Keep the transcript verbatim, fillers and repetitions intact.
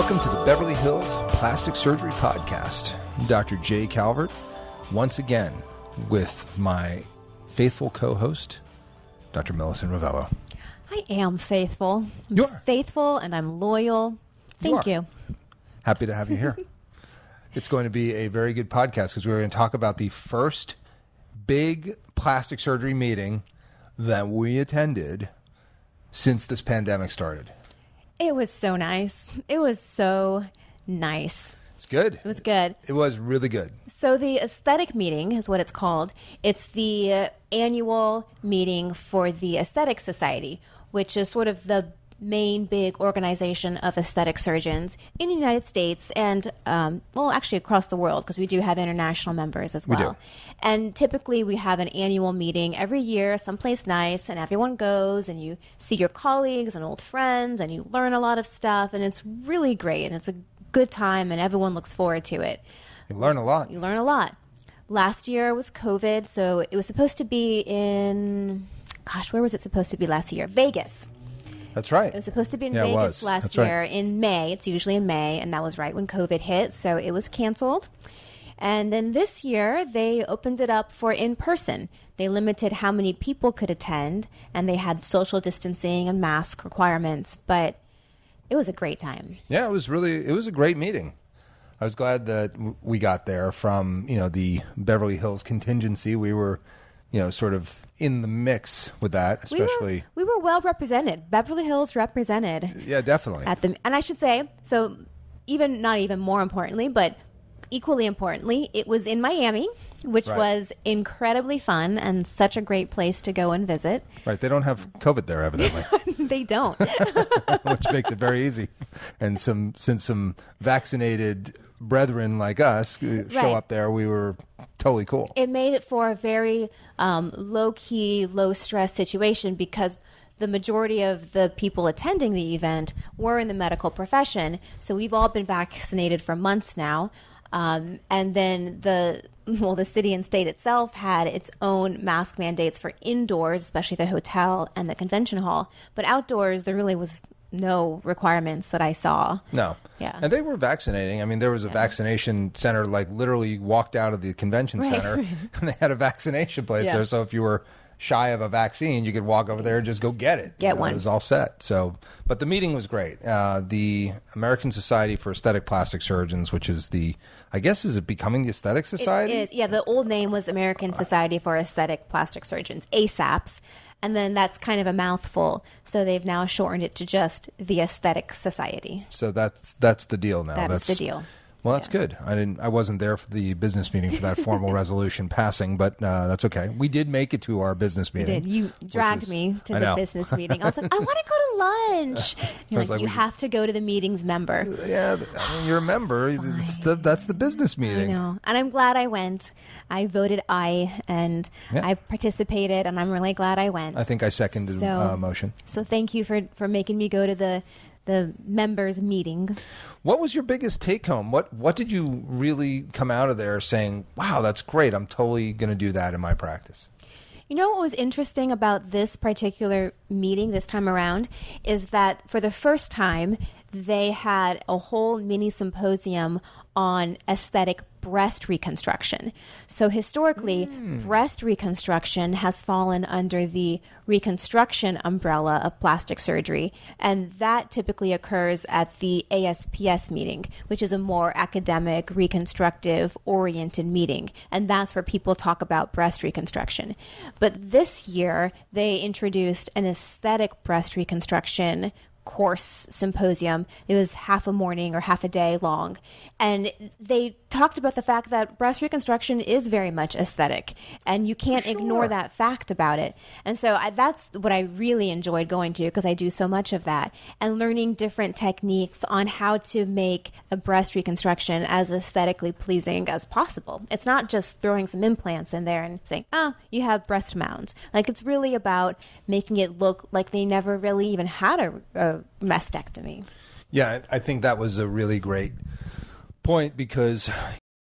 Welcome to the Beverly Hills Plastic Surgery Podcast. I'm Doctor Jay Calvert, once again with my faithful co-host, Doctor Millicent Rovelo. I am faithful. I'm You are. faithful and I'm loyal. Thank You you. are. Happy to have you here. It's going to be a very good podcast because we're going to talk about the first big plastic surgery meeting that we attended since this pandemic started. It was so nice. It was so nice. It's good. It was good. It was really good. So the aesthetic meeting is what it's called. It's the uh, annual meeting for the Aesthetic Society, which is sort of the main big organization of aesthetic surgeons in the United States and, um, well, actually across the world, because we do have international members as well. We do. And typically we have an annual meeting every year, someplace nice, and everyone goes and you see your colleagues and old friends and you learn a lot of stuff, and it's really great and it's a good time and everyone looks forward to it. You learn a lot. You learn a lot. Last year was COVID, so it was supposed to be in, gosh, where was it supposed to be last year? Vegas. That's right. It was supposed to be in Yeah, it Vegas was. last That's year right. in May. It's usually in May, and that was right when COVID hit, so it was canceled. And then this year, they opened it up for in-person. They limited how many people could attend, and they had social distancing and mask requirements, but it was a great time. Yeah, it was really, it was a great meeting. I was glad that w- we got there from, you know, the Beverly Hills contingency. We were, you know, sort of in the mix with that, especially. We were, we were well represented. Beverly Hills represented. Yeah, definitely. At the, and I should say, so even, not even more importantly, but equally importantly, it was in Miami, which Right. was incredibly fun and such a great place to go and visit. Right. They don't have COVID there, evidently, They don't. which makes it very easy. And some, since some vaccinated brethren like us uh, show Right. up there, we were totally cool. It made it for a very um, low-key, low-stress situation because the majority of the people attending the event were in the medical profession. So we've all been vaccinated for months now. Um, and then the, well, the city and state itself had its own mask mandates for indoors, especially the hotel and the convention hall. But outdoors, there really was no requirements that I saw. No. Yeah. And they were vaccinating. I mean, there was a vaccination center, like literally you walked out of the convention Right, center right. and they had a vaccination place Yeah. there. So if you were shy of a vaccine, you could walk over there and just go get it. Get You know, one. It was all set. So, but the meeting was great. Uh, the American Society for Aesthetic Plastic Surgeons, which is the, I guess, is it becoming the Aesthetic Society? It is. Yeah, the old name was American Society for Aesthetic Plastic Surgeons, A S A Ps. And then that's kind of a mouthful. So they've now shortened it to just the Aesthetic Society. So that's that's the deal now. That is that's the deal. Well, that's good. I didn't. I wasn't there for the business meeting for that formal resolution passing, but uh, that's okay. We did make it to our business You meeting. did. You dragged is- me to I the know. business meeting. I was like, I want to go to lunch. You're was like, like, you we- have to go to the meeting's member. Yeah, th- I mean, you're a member. It's the, that's the business I meeting. know. And I'm glad I went. I voted aye and Yeah. I participated, and I'm really glad I went. I think I seconded So- uh, motion. So thank you for, for making me go to the the members meeting. What was your biggest take home? What What did you really come out of there saying, wow, that's great. I'm totally going to do that in my practice? You know what was interesting about this particular meeting this time around is that for the first time, they had a whole mini symposium on aesthetic breast reconstruction. So historically, breast reconstruction has fallen under the reconstruction umbrella of plastic surgery, and that typically occurs at the A S P S meeting, which is a more academic, reconstructive oriented meeting, and that's where people talk about breast reconstruction. But this year, they introduced an aesthetic breast reconstruction course symposium. It was half a morning or half a day long. And they talked about the fact that breast reconstruction is very much aesthetic, and you can't Sure. ignore that fact about it. And so I, that's what I really enjoyed going to, because I do so much of that, and learning different techniques on how to make a breast reconstruction as aesthetically pleasing as possible. It's not just throwing some implants in there and saying, oh, you have breast mounds. Like, it's really about making it look like they never really even had a, a mastectomy. Yeah, I I think that was a really great point because,